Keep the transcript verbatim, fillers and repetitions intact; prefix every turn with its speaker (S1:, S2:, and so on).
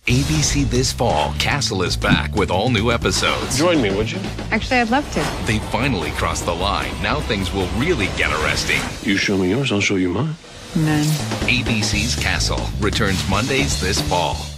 S1: A B C this fall, Castle is back with all new episodes.
S2: Join me, would you?
S3: Actually, I'd love to.
S1: They finally crossed the line. Now things will really get arresting.
S2: You show me yours, I'll show you mine.
S3: None.
S1: A B C's Castle returns Mondays this fall.